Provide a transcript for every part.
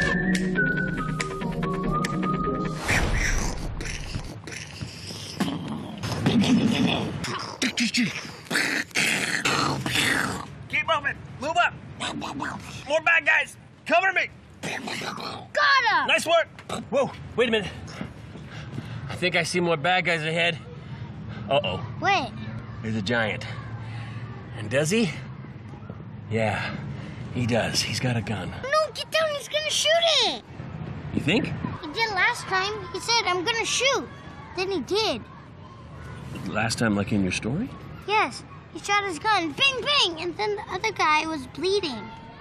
Keep moving. Move up. More bad guys. Cover me. Got him. Nice work. Whoa, wait a minute. I think I see more bad guys ahead. Uh-oh. What? There's a giant. And does he? Yeah, he does. He's got a gun. No, get down. He's gonna shoot it. You think? He did last time. He said, I'm gonna shoot. Then he did. Last time, like in your story? Yes. He shot his gun. Bing, bing. And then the other guy was bleeding.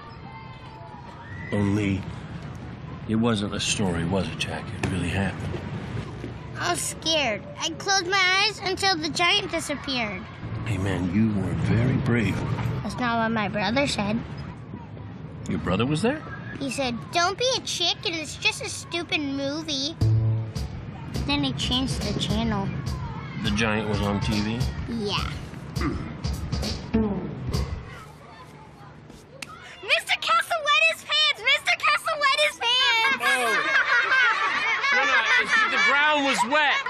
Only it wasn't a story, was it, Jack? It really happened. I was scared. I closed my eyes until the giant disappeared. Hey, man, you were very brave. That's not what my brother said. Your brother was there? He said, don't be a chicken. It's just a stupid movie. Then he changed the channel. The giant was on TV? Yeah. Mr. Castle wet his pants! Mr. Castle wet his pants! No, the ground was wet.